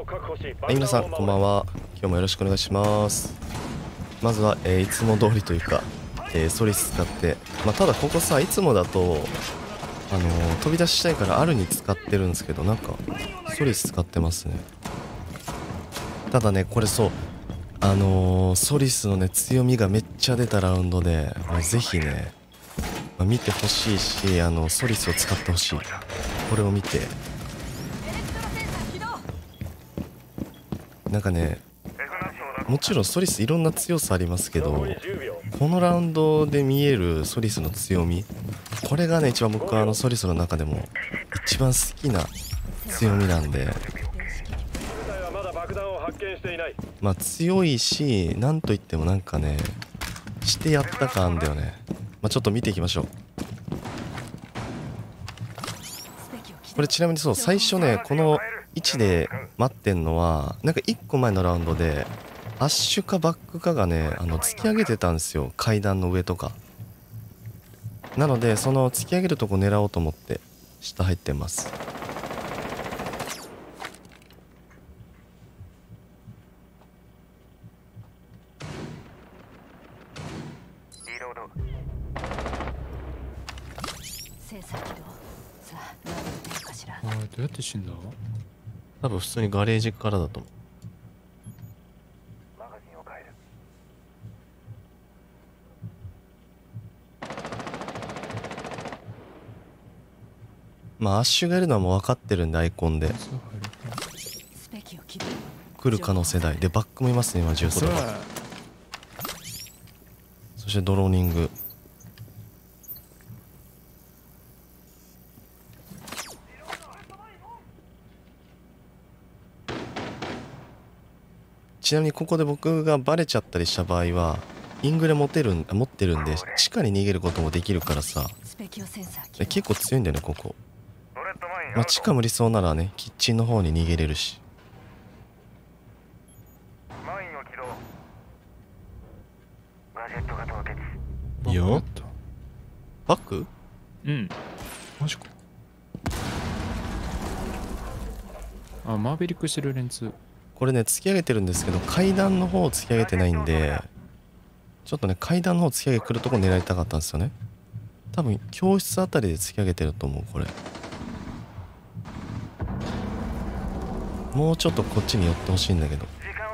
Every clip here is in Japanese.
はい、皆さんこんばんは。今日もよろしくお願いします。まずは、いつも通りというか、ソリス使って、ただここさ、いつもだと飛び出したいからアルに使ってるんですけど、なんかソリス使ってますね。ただね、これそうソリスのね強みがめっちゃ出たラウンドで、ぜひね、見てほしいし、ソリスを使ってほしい。これを見て、なんかね、もちろんソリスいろんな強さありますけど、このラウンドで見えるソリスの強み、これがね一番僕はソリスの中でも一番好きな強みなんで、強いし、なんといってもなんかね、してやった感だよね。ちょっと見ていきましょう。これちなみにそう、最初ねこの位置で待ってんのは、なんか1個前のラウンドでアッシュかバックかがね突き上げてたんですよ、階段の上とか。なのでその突き上げるとこ狙おうと思って下入ってます。 どうやって死んだ？ 多分普通にガレージからだと思う。アッシュがいるのはもう分かってるんで、アイコンで来る可能性大で、バックもいますね今、重曹が。そしてドローニング。ちなみにここで僕がバレちゃったりした場合は、イングレ持ってるんで地下に逃げることもできるからさ、結構強いんだよねここ。地下無理そうならね、キッチンの方に逃げれるし。いいよ。バック？ うん。マジか。マーベリックしてるレンズ。 これね突き上げてるんですけど、階段の方を突き上げてないんで、ちょっとね階段の方突き上げ来るとこ狙いたかったんですよね。多分教室あたりで突き上げてると思う。これもうちょっとこっちに寄ってほしいんだけど、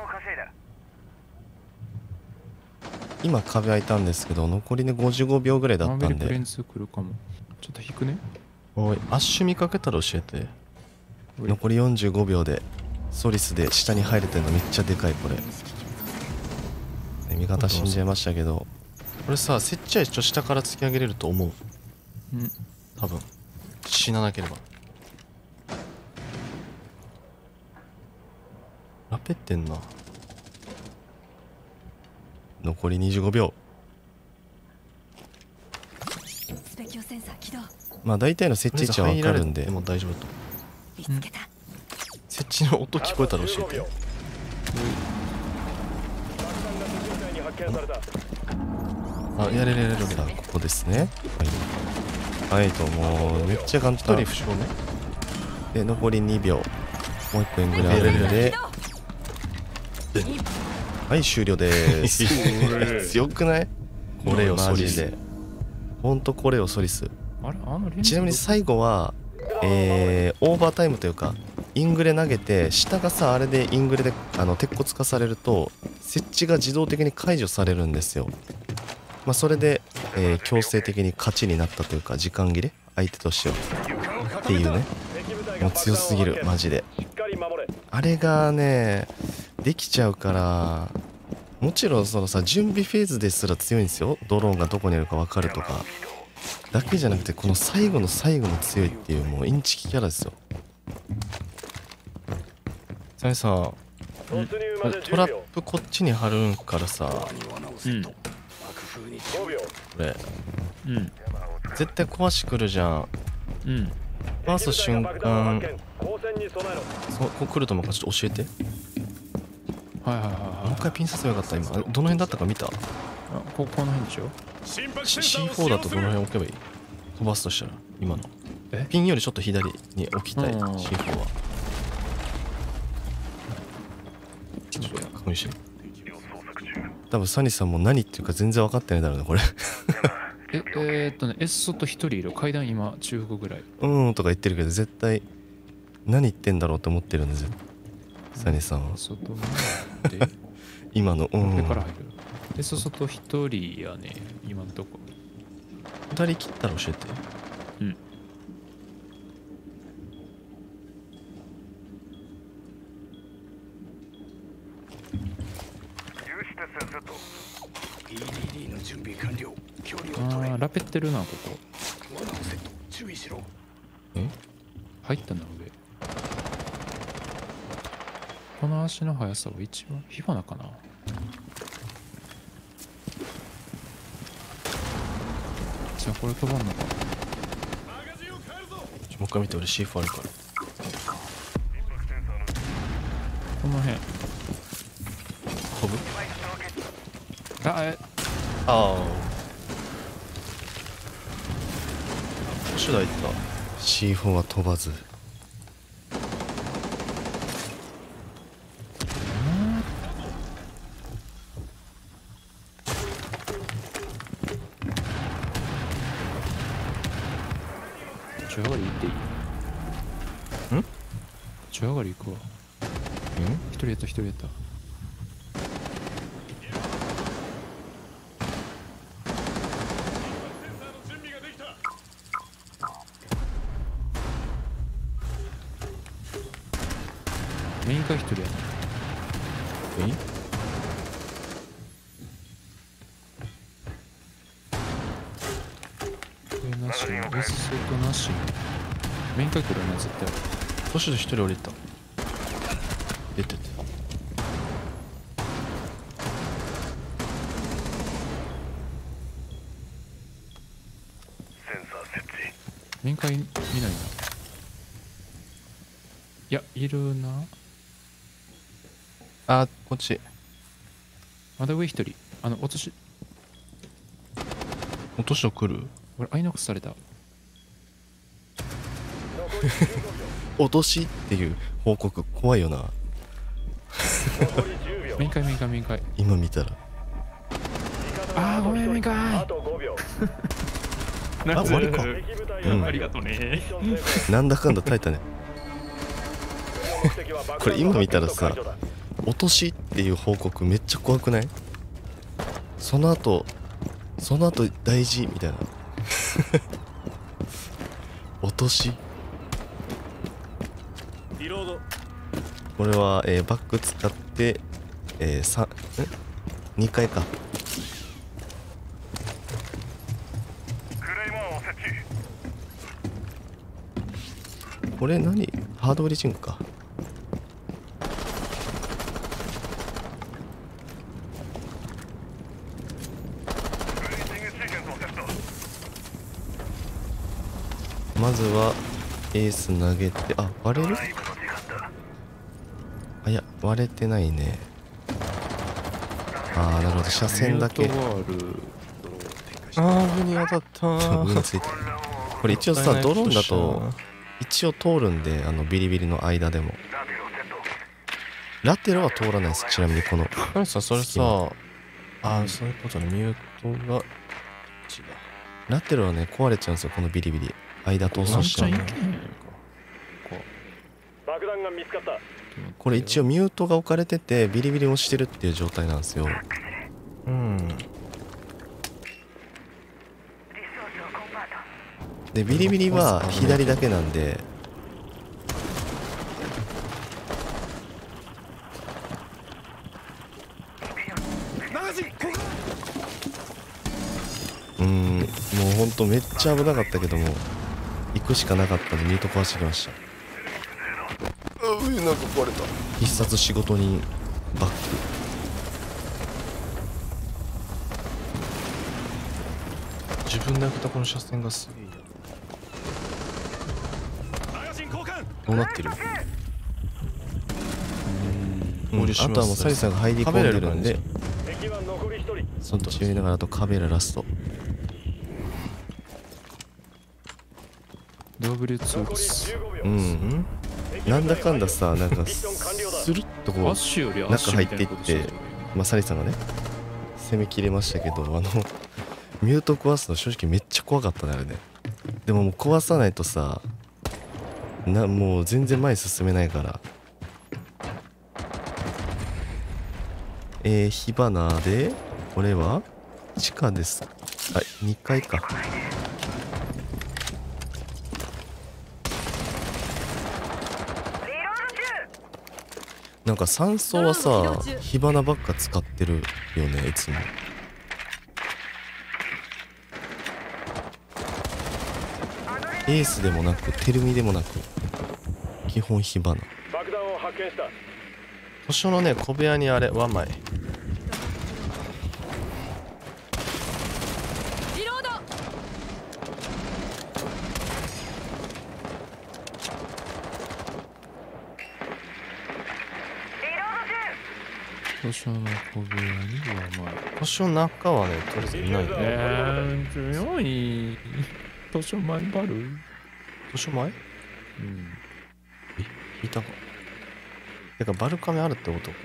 今壁開いたんですけど、残りね55秒ぐらいだったんで。 マーベリックレンズ来るかも。ちょっと引くね。 おい、アッシュ見かけたら教えて。残り45秒でソリスで下に入れてるのめっちゃでかい。これ味方死んじゃいましたけど、これさ、接地は一応下から突き上げれると思う。多分死ななければ。ラペってんな。残り25秒。大体の設置位置は分かるんでもう大丈夫と。設置の音聞こえたら教えて。やれる。さあここですね。はい、もうめっちゃ簡単。1人負傷ね。で残り2秒。もう1個円ぐらいあるんで、はい終了です。強くない？これよソリス。ほんとこれよソリス。ちなみに最後はオーバータイムというか、イングレ投げて下がさ、あれでイングレで鉄骨化されると設置が自動的に解除されるんですよ。それで、強制的に勝ちになったというか、時間切れ相手としてはっていうね。もう強すぎるマジで。あれがねできちゃうから、もちろんそのさ、準備フェーズですら強いんですよ。ドローンがどこにあるか分かるとかだけじゃなくて、この最後の最後も強いっていう、もうインチキキャラですよ。それさ、トラップこっちに貼るんからさ、これ絶対壊してくるじゃん。回す瞬間こう来ると思うから、ちょっと教えて。もう一回ピンさせばよかった。今どの辺だったか見た？ この辺でしょ。 C4 だとどの辺置けばいい？飛ばすとしたら今のピンよりちょっと左に置きたい。 C4 はおいしい。多分サニさんも何っていうか全然分かってないだろうねこれ。 エッソと一人いる。階段今中国ぐらい。 とか言ってるけど絶対何言ってんだろうと思ってるんですよサニさんは。 外回って今のこれから入る。エッソと一人やね今んとこ。 二人切ったら教えて。 うん。ああ、ラペってるな、ここ。 え？ 入ったな、上。この足の速さは一番火花かな。じゃあこれ飛ばんのか。 もう一回見て、俺 C4 あるから。 この辺。 飛ぶ？ ああ。手段いった。C4 は飛ばず。 中上がり行っていい？中上がり行くわ。一人やった一人やった。メインか一人やな。 メイン？ なし、エスソとなし。メインか来るな、絶対。 途中で一人降りた。出てて。 メインか見ないな。いや、いるな。 あ、こっち。 まだ上一人。落とし。 落としと来る？ 俺、アイノックスされた。 落としっていう報告怖いよな。 メインかメインかメインか。 今見たら。 あー、ごめん、メインかあ、終わりか。 ありがとうね。 なんだかんだ耐えたね。これ今見たらさ、落としっていう報告めっちゃ怖くない？その後大事みたいな。落とし。これは、バック使って、2回か。これ何？ハードブリッジングか。まずはエース投げて、あ、割れる？あ、いや、割れてないね。ああ、なるほど、車線だけ。 あああ、上に当たった。上についてる。これ一応さ、ドローンだと一応通るんで、ビリビリの間でも。ラテロは通らないです。ちなみにこの。 さ、それさ、ああ、そういうことね。ミュートが違う。 ラテロはね、壊れちゃうんですよ、このビリビリ。間逃走しちゃう。 爆弾が見つかった。 これ一応ミュートが置かれてて、ビリビリもしてるっていう状態なんですよ。 うん。 で、ビリビリは左だけなんで、もうほんとめっちゃ危なかったけども、行くしかなかったんでミュート壊してきました。なんか壊れた。必殺仕事人バック。 自分で開けたこの車線がすげえや。 どうなってる？ うん、 あとはもうサリさんが入り込んでるんで、そっち見ながら、あとカベララスト。 ドブリュツールス。 なんだかんださ、なんかスルッとこうアッシュよりアッシュみたいなことしてたよねまあサリさんがね攻めきれましたけど、ミュート壊すの正直めっちゃ怖かったねあれね。でももう壊さないとさもう全然前進めないから。火花でこれは地下です。はい2階か。なんか酸素はさ火花ばっか使ってるよねいつも。エースでもなくテルミでもなく基本火花。 爆弾を発見した。 図書のね小部屋にあれワンマイ。 リロード。 図書の小部屋にはまあ図書の中はねとりあえずいないね。 強い図書前バル。 図書前うんいたか。てかバルカメあるってことか。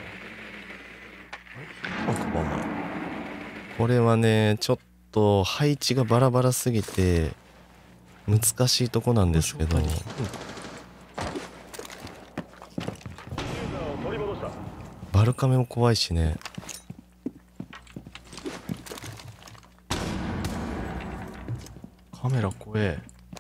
なんかワンマイ。 これはねちょっと配置がバラバラすぎて難しいとこなんですけど、 ディフューザーを取り戻した。 バルカメも怖いしね。 カメラ怖え。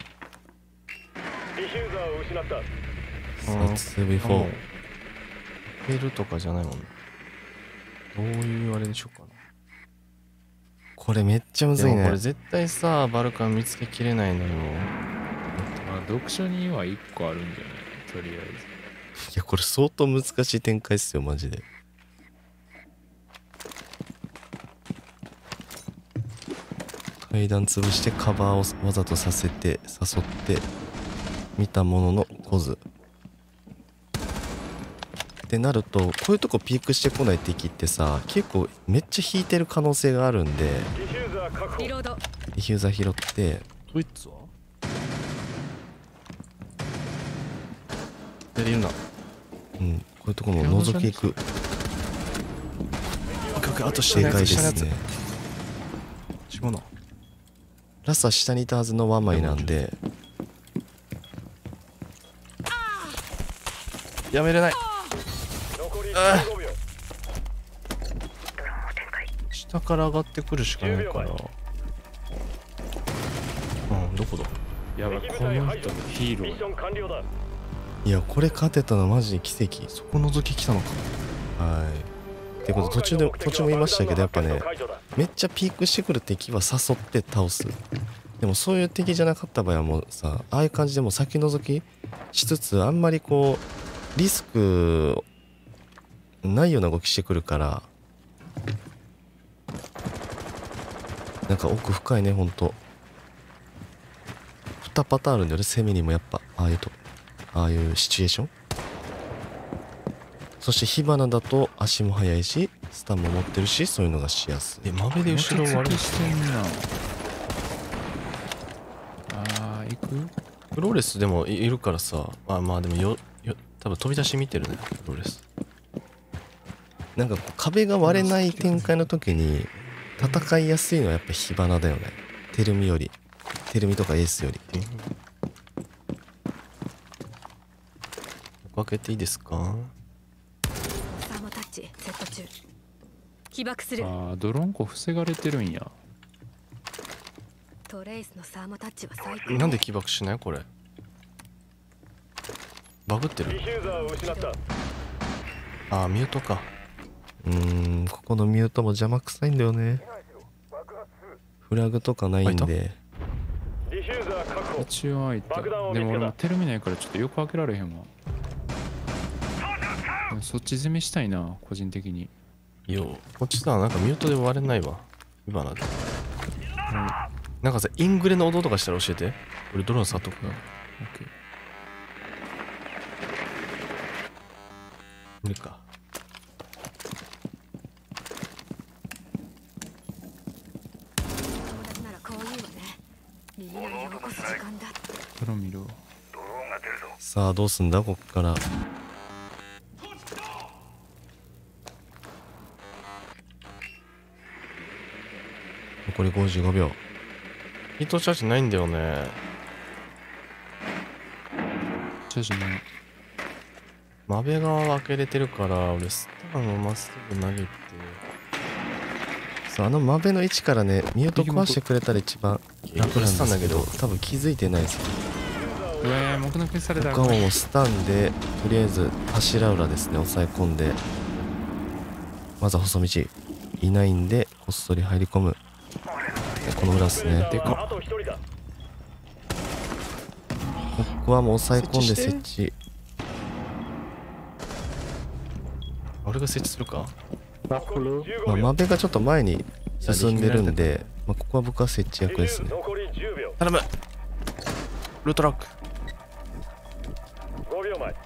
ディフューザーを失った。 撮影ビフォー。 フェルとかじゃないもんね。どういうあれでしょうかね。 これめっちゃむずいね。 でもこれ絶対さバルカン見つけきれないのよ。 まあ読書には1個あるんじゃないとりあえず。 いやこれ相当難しい展開っすよマジで。階段潰してカバーをわざとさせて誘って見たものの来ずってなると、こういうとこピークしてこない敵ってさ結構めっちゃ引いてる可能性があるんで、 ディフューザー確保。 リロード。 ディフューザー拾ってドイツはやるな。 こういうとこも覗き行く。あと正解ですね。 違うな。 ラスは下にいたはずのワンマイなんでやめれない。 残り15秒。 下から上がってくるしかないから。どこだ。 やばいこの人ヒーロミッシーョン完了だ。 いやこれ勝てたのマジで奇跡。 そこ覗き来たのか。 はいってこと途中も言いましたけど、やっぱねめっちゃピークしてくる敵は誘って倒す。でもそういう敵じゃなかった場合はもうさああいう感じでもう先覗きしつつあんまりこうリスクないような動きしてくるからなんか奥深いねほんと。2パターンあるんだよね攻めにも。やっぱああいうシチュエーション。そして火花だと足も速いしスタンも持ってるしそういうのがしやすい。 豆で後ろ割れしてんな。行くフローレスでもいるからさ。まあでも多分飛び出し見てるねフローレス。 なんかこう壁が割れない展開の時に戦いやすいのはやっぱ火花だよね。テルミとかエースより。 開けていいですか。 サーモタッチセット中。起爆する。 ドロンコ防がれてるんや。 トレイスのサーモタッチは最高。 なんで起爆しないこれ。バグってる。 ディフューザーを失った。 ミュートか。 ここのミュートも邪魔くさいんだよね。フラグとかないんで。 ディフューザー確保。 一応開いた。 爆弾を見つけたでも俺もテルミないからちょっとよく開けられへんわ。でもそっち攻めしたいな個人的に。 こっちさなんかミュートで割れないわ今なんで。なんかさイングレの音とかしたら教えて。俺ドローン触っとくな。 オッケー。 無理か。 友達ならこういうわね。耳鳴りを起こす時間だ。 ドローン見ろ。 さあどうすんだこっから。 残り55秒。 ヒートチャージないんだよね。 チャージない。 マベ側は開けれてるから、俺スタンをまっすぐ投げて。 そう、あのマベの位置からね、ミュート壊してくれたら一番楽なんですけど、多分気づいてないですよ。 目の消されたら僕はもうスタンで、とりあえず柱裏ですね、抑え込んで、まずは細道。いないんで、こっそり入り込む。この裏ですね。でかっ。 あと1人だ。 ここはもう抑え込んで設置。 俺が設置するか。 残り15 まあ、 秒。 マベがちょっと前に進んでるんで、まあ、ここは僕は設置役ですね。 残り10秒。 頼む。ルートラック。 5秒前。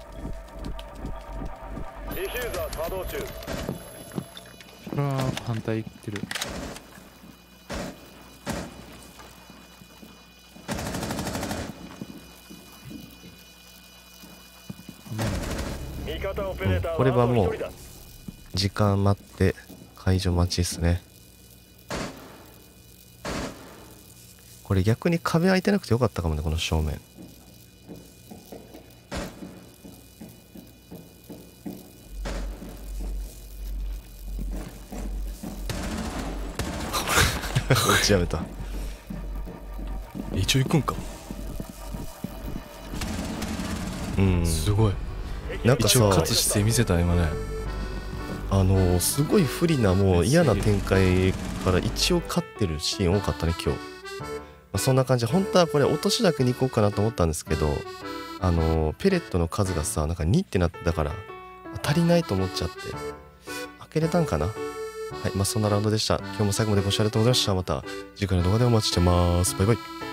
ディフューザー作動中。 これは反対行ってる。 味方オペレーターはこれはもうあと1人だ。 時間待って解除待ちですね。これ逆に壁開いてなくてよかったかもね、この正面。打ちやめた。 一応行くんか。 うん、 すごい。 なんかさ、 一応勝つ姿勢見せた今ね。 すごい不利なもう嫌な展開から一応勝ってるシーン多かったね今日。まあ、そんな感じで本当はこれ落としだけに行こうかなと思ったんですけど、ペレットの数がさなんか2ってなってたから足りないと思っちゃって開けれたんかな。はい、まあそんなラウンドでした。今日も最後までご視聴ありがとうございました。また次回の動画でお待ちしてます。バイバイ。